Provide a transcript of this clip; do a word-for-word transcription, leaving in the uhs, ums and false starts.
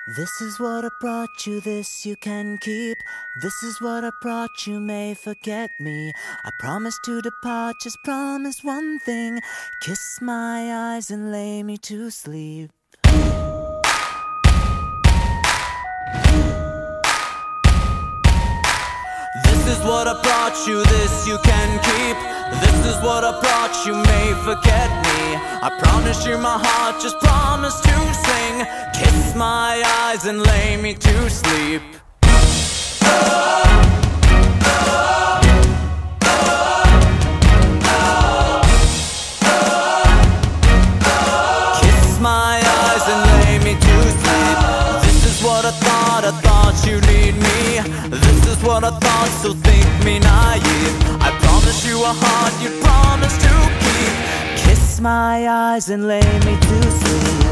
This is what I brought you, this you can keep. This is what I brought you, may forget me. I promise to depart, just promise one thing. Kiss my eyes and lay me to sleep. This is what I brought you, this you can keep. This is what I brought you, may forget me. I promise you my heart, just promise to sing. Kiss my eyes and lay me to sleep. Kiss my eyes and lay me to sleep. This is what I thought, I thought you'd need me. This is what I thought, so think me naive. I promise you a heart you promise to keep. Kiss my eyes and lay me to sleep.